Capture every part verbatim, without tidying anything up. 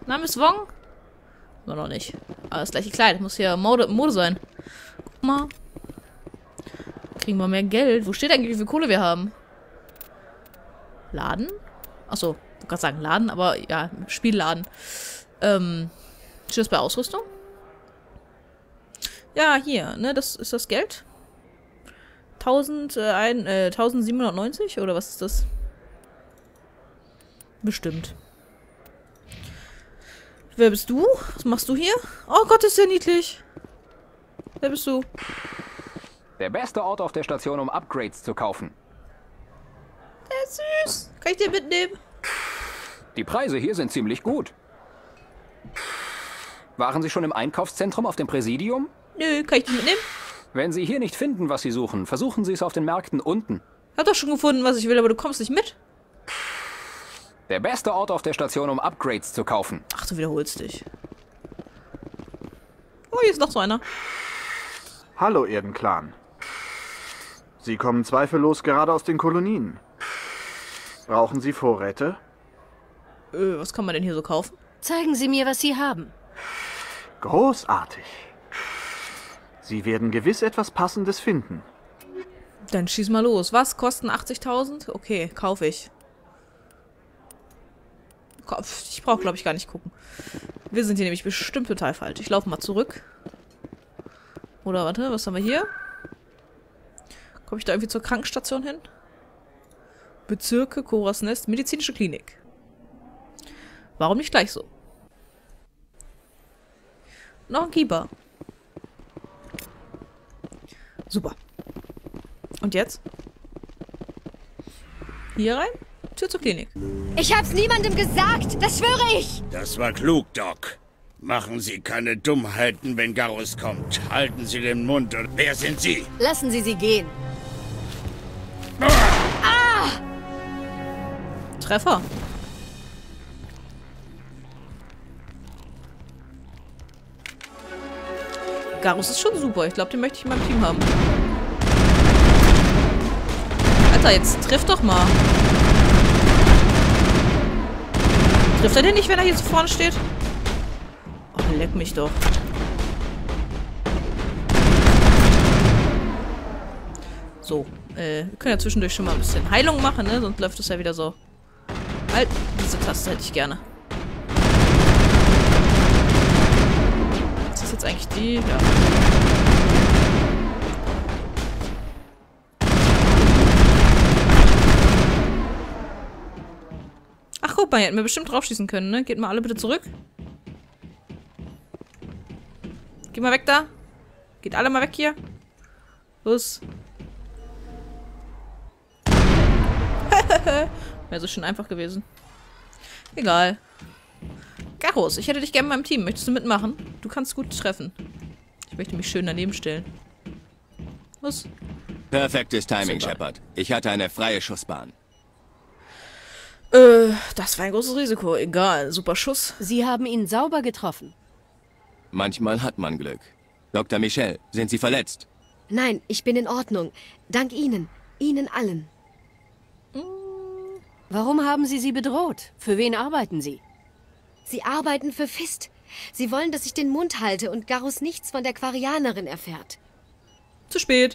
Name ist Wong? Nur noch nicht. Aber das gleiche Kleid. Muss hier Mode, Mode sein. Guck mal. Kriegen wir mehr Geld. Wo steht eigentlich, wie viel Kohle wir haben? Laden? Achso, ich wollte gerade sagen Laden, aber ja, Spielladen. Ähm, steht das bei Ausrüstung? Ja, hier, ne, das ist das Geld. tausend, äh, ein, äh, tausendsiebenhundertneunzig oder was ist das? Bestimmt. Wer bist du? Was machst du hier? Oh Gott, ist ja niedlich. Wer bist du? Der beste Ort auf der Station, um Upgrades zu kaufen. Der ist süß. Kann ich den mitnehmen? Die Preise hier sind ziemlich gut. Waren Sie schon im Einkaufszentrum auf dem Präsidium? Nö, kann ich den mitnehmen? Wenn Sie hier nicht finden, was Sie suchen, versuchen Sie es auf den Märkten unten. Hab doch schon gefunden, was ich will, aber du kommst nicht mit. Der beste Ort auf der Station, um Upgrades zu kaufen. Ach, du wiederholst dich. Oh, hier ist noch so einer. Hallo, Erdenclan. Sie kommen zweifellos gerade aus den Kolonien. Brauchen Sie Vorräte? Äh, was kann man denn hier so kaufen? Zeigen Sie mir, was Sie haben. Großartig. Sie werden gewiss etwas Passendes finden. Dann schieß mal los. Was? Kosten achtzigtausend? Okay, kaufe ich. Ich brauche, glaube ich, gar nicht gucken. Wir sind hier nämlich bestimmt total falsch. Ich laufe mal zurück. Oder warte, was haben wir hier? Komme ich da irgendwie zur Krankenstation hin? Bezirke, Koras Nest, medizinische Klinik. Warum nicht gleich so? Noch ein Keeper. Super. Und jetzt? Hier rein? Tür zur Klinik. Ich hab's niemandem gesagt, das schwöre ich! Das war klug, Doc. Machen Sie keine Dummheiten, wenn Garrus kommt. Halten Sie den Mund und... Wer sind Sie? Lassen Sie sie gehen. Treffer. Garrus ist schon super. Ich glaube, den möchte ich in meinem Team haben. Alter, jetzt triff doch mal. Trifft er den nicht, wenn er hier so vorne steht? Oh, leck mich doch. So, äh, wir können ja zwischendurch schon mal ein bisschen Heilung machen, ne? Sonst läuft es ja wieder so. Halt, diese Taste hätte ich gerne. Ist das jetzt eigentlich die? Ja. Ach, guck mal, hier hätten wir bestimmt draufschießen können, ne? Geht mal alle bitte zurück. Geht mal weg da. Geht alle mal weg hier. Los. Wäre so schön einfach gewesen. Egal. Garrus, ich hätte dich gerne in meinem Team. Möchtest du mitmachen? Du kannst gut treffen. Ich möchte mich schön daneben stellen. Was? Perfektes Timing, Shepard. Ich hatte eine freie Schussbahn. Äh, das war ein großes Risiko. Egal, super Schuss. Sie haben ihn sauber getroffen. Manchmal hat man Glück. Doktor Michel, sind Sie verletzt? Nein, ich bin in Ordnung. Dank Ihnen. Ihnen allen. Warum haben Sie sie bedroht? Für wen arbeiten Sie? Sie arbeiten für Fist. Sie wollen, dass ich den Mund halte und Garrus nichts von der Quarianerin erfährt. Zu spät.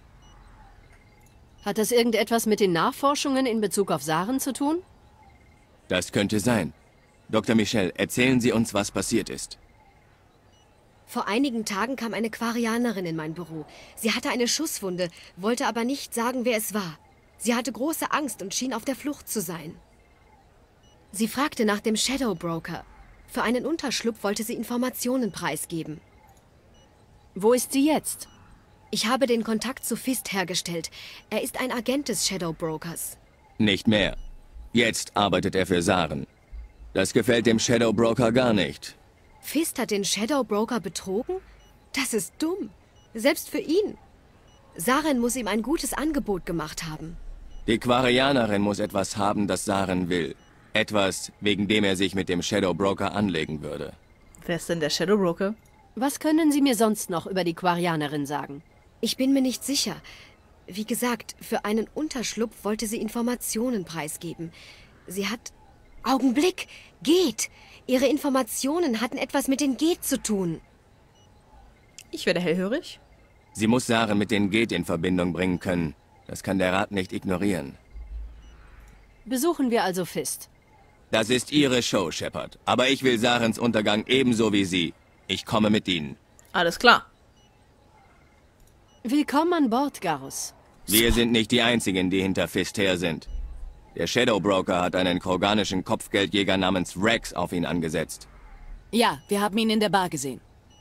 Hat das irgendetwas mit den Nachforschungen in Bezug auf Saren zu tun? Das könnte sein. Doktor Michel, erzählen Sie uns, was passiert ist. Vor einigen Tagen kam eine Quarianerin in mein Büro. Sie hatte eine Schusswunde, wollte aber nicht sagen, wer es war. Sie hatte große Angst und schien auf der Flucht zu sein. Sie fragte nach dem Shadow Broker. Für einen Unterschlupf wollte sie Informationen preisgeben. Wo ist sie jetzt? Ich habe den Kontakt zu Fist hergestellt. Er ist ein Agent des Shadow Brokers. Nicht mehr. Jetzt arbeitet er für Saren. Das gefällt dem Shadow Broker gar nicht. Fist hat den Shadow Broker betrogen? Das ist dumm. Selbst für ihn. Saren muss ihm ein gutes Angebot gemacht haben. Die Quarianerin muss etwas haben, das Saren will. Etwas, wegen dem er sich mit dem Shadow Broker anlegen würde. Wer ist denn der Shadow Broker? Was können Sie mir sonst noch über die Quarianerin sagen? Ich bin mir nicht sicher. Wie gesagt, für einen Unterschlupf wollte sie Informationen preisgeben. Sie hat... Augenblick! Geht! Ihre Informationen hatten etwas mit den Geth zu tun. Ich werde hellhörig. Sie muss Saren mit den Geth in Verbindung bringen können. Das kann der Rat nicht ignorieren. Besuchen wir also Fist. Das ist Ihre Show, Shepard. Aber ich will Sarens Untergang ebenso wie Sie. Ich komme mit Ihnen. Alles klar. Willkommen an Bord, Garrus. Wir sind nicht die Einzigen, die hinter Fist her sind. Der Shadow Broker hat einen kroganischen Kopfgeldjäger namens Rex auf ihn angesetzt. Ja, wir haben ihn in der Bar gesehen.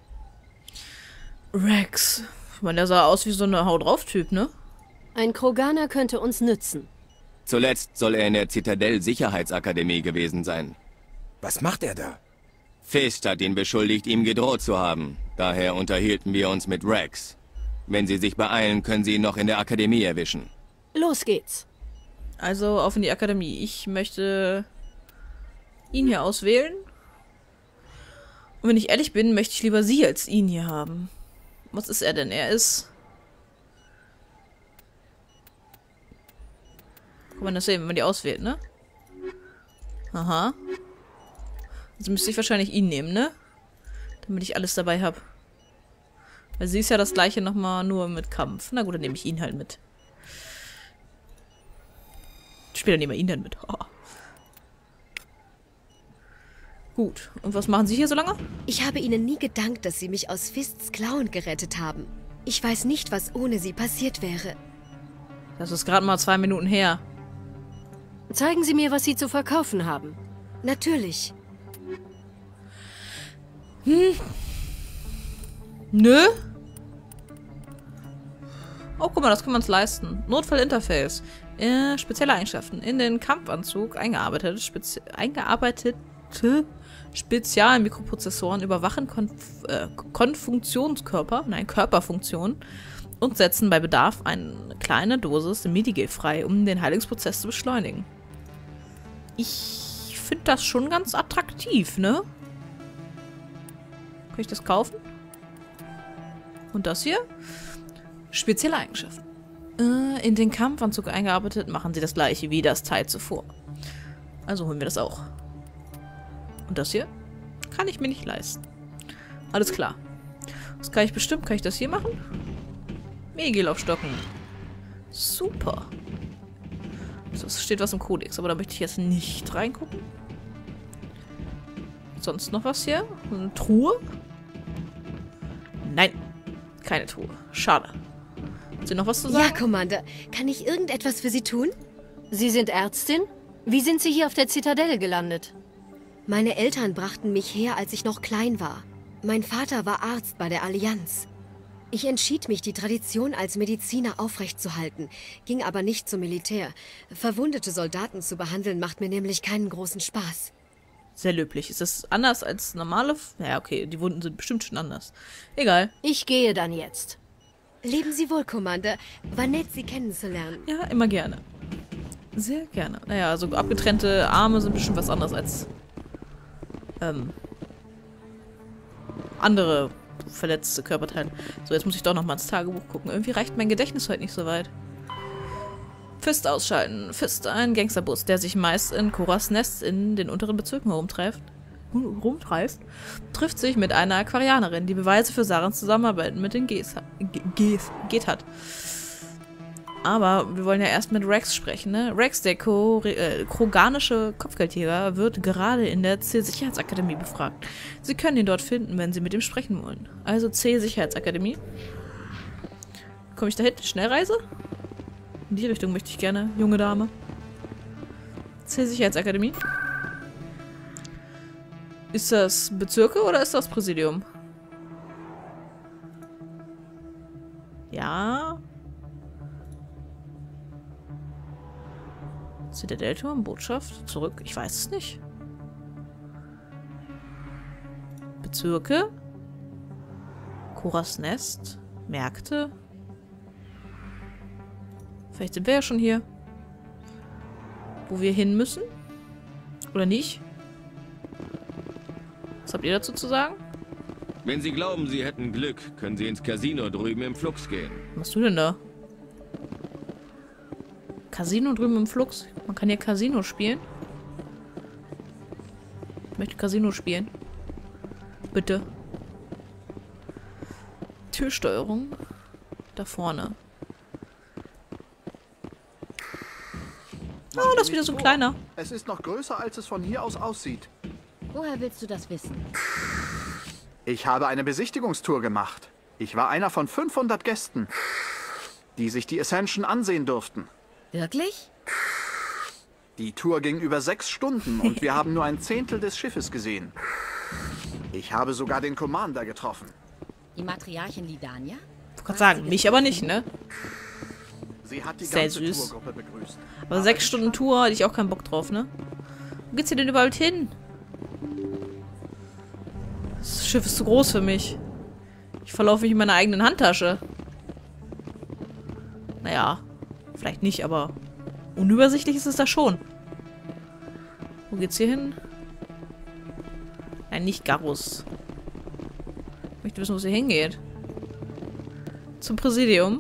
Rex. Ich meine, der sah aus wie so eine Hau-drauf-Typ, ne? Ein Kroganer könnte uns nützen. Zuletzt soll er in der Zitadell-Sicherheitsakademie gewesen sein. Was macht er da? Fist hat ihn beschuldigt, ihm gedroht zu haben. Daher unterhielten wir uns mit Rex. Wenn Sie sich beeilen, können Sie ihn noch in der Akademie erwischen. Los geht's. Also auf in die Akademie. Ich möchte ihn hier auswählen. Und wenn ich ehrlich bin, möchte ich lieber Sie als ihn hier haben. Was ist er denn? Er ist... Kann man das sehen, wenn man die auswählt, ne? Aha. Also müsste ich wahrscheinlich ihn nehmen, ne? Damit ich alles dabei habe. Weil sie ist ja das gleiche nochmal nur mit Kampf. Na gut, dann nehme ich ihn halt mit. Später nehmen wir ihn dann mit. Oh. Gut. Und was machen Sie hier so lange? Ich habe Ihnen nie gedankt, dass Sie mich aus Fists Klauen gerettet haben. Ich weiß nicht, was ohne Sie passiert wäre. Das ist gerade mal zwei Minuten her. Zeigen Sie mir, was Sie zu verkaufen haben. Natürlich. Hm. Nö. Oh, guck mal, das können wir uns leisten. Notfallinterface. Äh, spezielle Eigenschaften. In den Kampfanzug eingearbeitet, spezi eingearbeitete Spezialmikroprozessoren überwachen Konf äh, Konfunktionskörper, nein, Körperfunktionen und setzen bei Bedarf eine kleine Dosis Medigel frei, um den Heilungsprozess zu beschleunigen. Ich finde das schon ganz attraktiv, ne? Kann ich das kaufen? Und das hier? Spezielle Eigenschaften. Äh, in den Kampfanzug eingearbeitet, machen sie das gleiche wie das Teil zuvor. Also holen wir das auch. Und das hier? Kann ich mir nicht leisten. Alles klar. Was kann ich bestimmt? Kann ich das hier machen? Megil aufstocken. Super. So, es steht was im Kodex, aber da möchte ich jetzt nicht reingucken. Sonst noch was hier? Eine Truhe? Nein. Keine Truhe. Schade. Hat sie noch was zu sagen? Ja, Commander. Kann ich irgendetwas für Sie tun? Sie sind Ärztin? Wie sind Sie hier auf der Zitadelle gelandet? Meine Eltern brachten mich her, als ich noch klein war. Mein Vater war Arzt bei der Allianz. Ich entschied mich, die Tradition als Mediziner aufrechtzuerhalten, ging aber nicht zum Militär. Verwundete Soldaten zu behandeln, macht mir nämlich keinen großen Spaß. Sehr löblich. Ist das anders als normale... F ja, okay, die Wunden sind bestimmt schon anders. Egal. Ich gehe dann jetzt. Leben Sie wohl, Commander. War nett, Sie kennenzulernen. Ja, immer gerne. Sehr gerne. Naja, also abgetrennte Arme sind bestimmt was anderes als... Ähm... andere verletzte Körperteile. So, jetzt muss ich doch noch mal ins Tagebuch gucken. Irgendwie reicht mein Gedächtnis heute nicht so weit. Fist ausschalten. Fist, ein Gangsterbus, der sich meist in Koras Nest in den unteren Bezirken rumtreibt, rumtreibt, trifft sich mit einer Aquarianerin, die Beweise für Sarens Zusammenarbeit mit den Gs geht hat. Aber wir wollen ja erst mit Rex sprechen, ne? Rex, der Ko äh, kroganische Kopfgeldjäger, wird gerade in der C-Sicherheitsakademie befragt. Sie können ihn dort finden, wenn Sie mit ihm sprechen wollen. Also C-Sicherheitsakademie. Komme ich da hinten? Schnellreise? In die Richtung möchte ich gerne, junge Dame. C-Sicherheitsakademie. Ist das Bezirke oder ist das Präsidium? Ja. Zitadellturm, Botschaft, zurück. Ich weiß es nicht. Bezirke. Koras Nest. Märkte. Vielleicht sind wir ja schon hier. Wo wir hin müssen? Oder nicht? Was habt ihr dazu zu sagen? Wenn Sie glauben, Sie hätten Glück, können Sie ins Casino drüben im Flux gehen. Was machst du denn da? Casino drüben im Flux? Man kann hier Casino spielen? Ich möchte Casino spielen. Bitte. Türsteuerung. Da vorne. Oh, das ist wieder so ein kleiner. Es ist noch größer, als es von hier aus aussieht. Woher willst du das wissen? Ich habe eine Besichtigungstour gemacht. Ich war einer von fünfhundert Gästen, die sich die Ascension ansehen durften. Wirklich? Die Tour ging über sechs Stunden und wir haben nur ein Zehntel des Schiffes gesehen. Ich habe sogar den Commander getroffen. Die Matriarchin Lidania? Ich wollte gerade sagen, mich aber nicht, ne? Sie hat die Sehr ganze süß. Tourgruppe begrüßt. Aber sechs Stunden Tour hätte ich auch keinen Bock drauf, ne? Wo geht's hier denn überhaupt hin? Das Schiff ist zu groß für mich. Ich verlaufe mich in meiner eigenen Handtasche. Naja, vielleicht nicht, aber unübersichtlich ist es da schon. Wo geht's hier hin? Nein, nicht Garus. Ich möchte wissen, wo es hier hingeht. Zum Präsidium.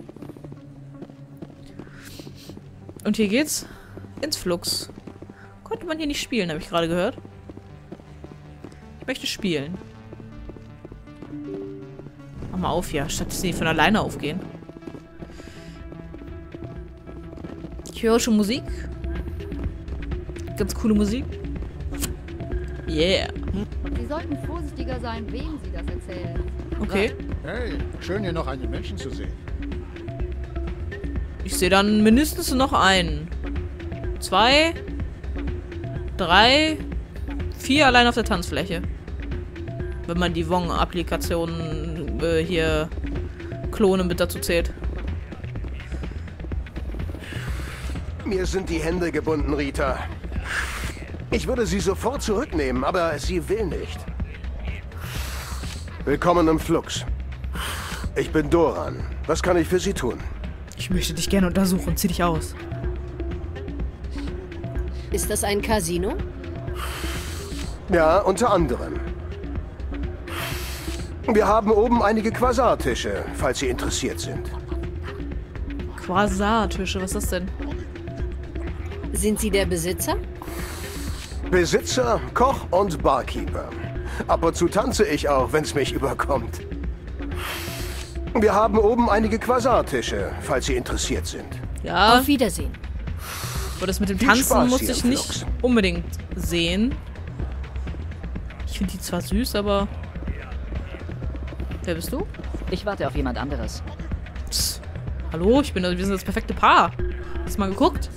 Und hier geht's ins Flux. Konnte man hier nicht spielen, habe ich gerade gehört. Ich möchte spielen. Mach mal auf hier, statt dass die von alleine aufgehen. Ich höre schon Musik. Ganz coole Musik. Yeah. Sie sollten vorsichtiger sein, wem Sie das erzählen. Okay. Hey, schön hier noch einen Menschen zu sehen. Ich sehe dann mindestens noch einen. Zwei. Drei. Vier allein auf der Tanzfläche. Wenn man die Wong-Applikationen äh, hier Klone mit dazu zählt. Mir sind die Hände gebunden, Rita. Ich würde sie sofort zurücknehmen, aber sie will nicht. Willkommen im Flux. Ich bin Doran. Was kann ich für Sie tun? Ich möchte dich gerne untersuchen. Zieh dich aus. Ist das ein Casino? Ja, unter anderem. Wir haben oben einige Quasartische, falls Sie interessiert sind. Quasartische, was ist das denn? Sind Sie der Besitzer? Besitzer, Koch und Barkeeper. Ab und zu tanze ich auch, wenn es mich überkommt. Wir haben oben einige Quasartische, falls Sie interessiert sind. Ja. Auf Wiedersehen. Aber das mit dem Viel Tanzen Spaß muss hier ich im nicht Flux. unbedingt sehen. Ich finde die zwar süß, aber... Wer bist du? Ich warte auf jemand anderes. Psst. Hallo, ich bin, wir sind das perfekte Paar. Hast du mal geguckt?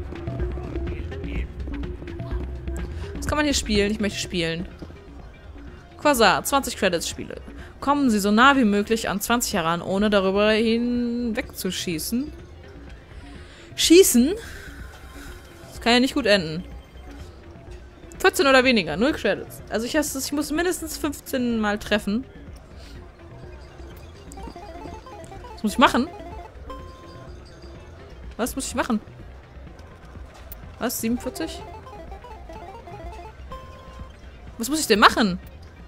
Was kann man hier spielen? Ich möchte spielen. Quasar, zwanzig Credits Spiele. Kommen Sie so nah wie möglich an zwanzig heran, ohne darüber hinwegzuschießen. Schießen? Das kann ja nicht gut enden. vierzehn oder weniger, null Credits. Also ich, ich muss mindestens fünfzehn Mal treffen. Was muss ich machen? Was muss ich machen? Was? siebenundvierzig? Was muss ich denn machen?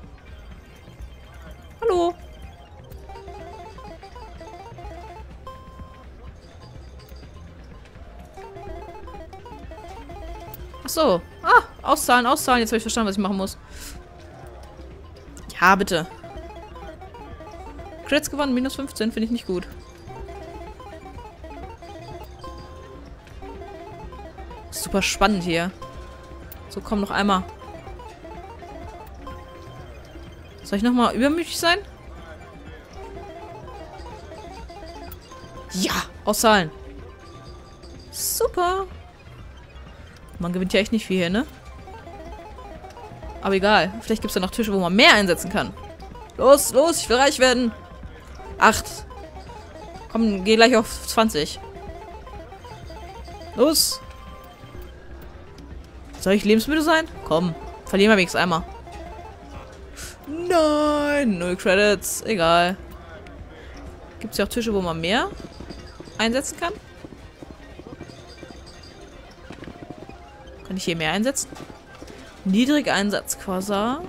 Hallo? Ach so. Ah, auszahlen, auszahlen. Jetzt habe ich verstanden, was ich machen muss. Ja, bitte. Creds gewonnen, minus fünfzehn, finde ich nicht gut. Super spannend hier. So, komm, noch einmal. Soll ich nochmal übermütig sein? Ja, auszahlen. Super. Man gewinnt ja echt nicht viel hier, ne? Aber egal. Vielleicht gibt es ja noch Tische, wo man mehr einsetzen kann. Los, los, ich will reich werden. Acht. Komm, geh gleich auf zwanzig. Los. Soll ich lebensmüde sein? Komm, verlieren wir wenigstens einmal. Nein, null Credits. Egal. Gibt es ja auch Tische, wo man mehr einsetzen kann? Kann ich hier mehr einsetzen? Niedrig Einsatz Quasar.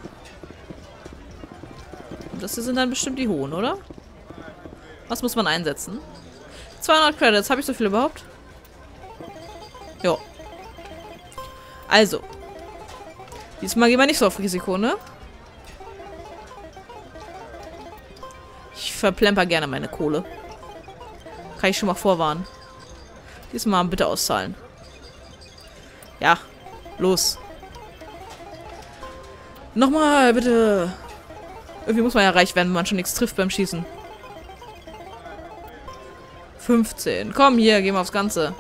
Das hier sind dann bestimmt die hohen, oder? Was muss man einsetzen? zweihundert Credits. Habe ich so viel überhaupt? Jo. Also. Diesmal gehen wir nicht so auf Risiko, ne? Ich verplemper gerne meine Kohle. Kann ich schon mal vorwarnen. Diesmal bitte auszahlen. Ja, los. Nochmal, bitte. Irgendwie muss man ja reich werden, wenn man schon nichts trifft beim Schießen. fünfzehn. Komm, hier, gehen wir aufs Ganze.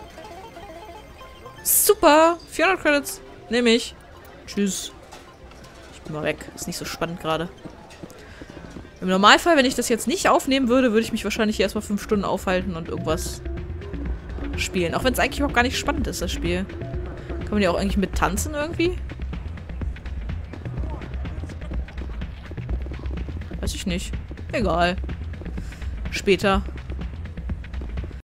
Super. vierhundert Credits. Nehme ich. Tschüss. Ich bin mal weg. Ist nicht so spannend gerade. Im Normalfall, wenn ich das jetzt nicht aufnehmen würde, würde ich mich wahrscheinlich hier erstmal fünf Stunden aufhalten und irgendwas spielen. Auch wenn es eigentlich überhaupt gar nicht spannend ist, das Spiel. Kann man ja auch eigentlich mit tanzen irgendwie? Weiß ich nicht. Egal. Später.